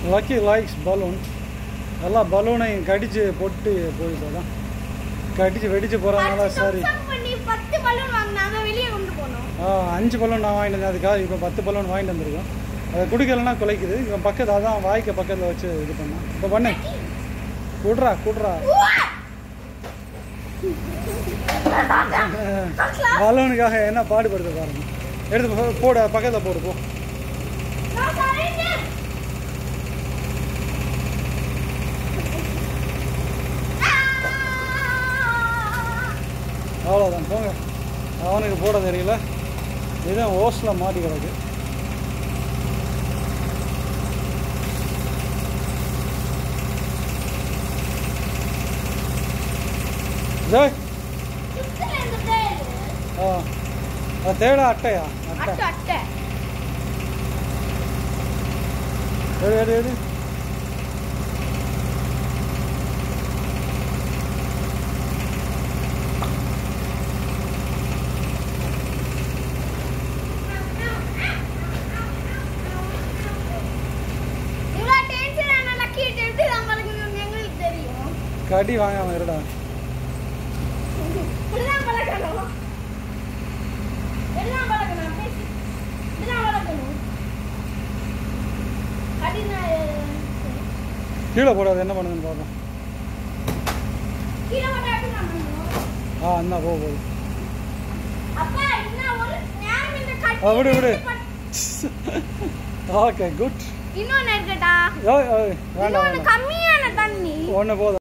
Lucky likes balloons. எல்லா பலூனையும் கடிச்சு பொட்டு போயிட்டோம். கடிச்சு வெடிச்சு போறதுனால சாரி. 10 பலூன் வாங்குனாங்க வெளிய கொண்டு போனோம். 5 பலூன் நான் வாங்கிட்டு வந்தேன். அதுக்காக இப்போ 10 பலூன் வாங்கிட்டு வந்திருக்கோம். அதை குடிக்கலன்னா குலைக்குது. இவன் பக்கத்தில் அதான் வாய்க்க பக்கத்தில் வச்சு இது பண்ணான். இப்போ பண்ணு. குடுறா குடுறா. பலூனுக்காக என்ன பாடுபடுது பாருங்க. எடுத்து போடு பக்கத்தில் போடு போ. அவ்வளோதான் போங்க. அவனுக்கு போட தெரியல. இதுதான் ஓஸில் மாட்டி கிடக்கு. தேட அட்டையா? அட்டை எடு எடு எடு. கடி வாங்காம இருடா. கீழே போடாது. என்ன பண்ணுதுன்னு பார்ப்போம். என்ன போகுது. விடு விடு. Okay good. இன்னொன்னு இருக்கட்டா? வேண்டாம். கம்மியான தண்ணி. ஒன்று போதும்.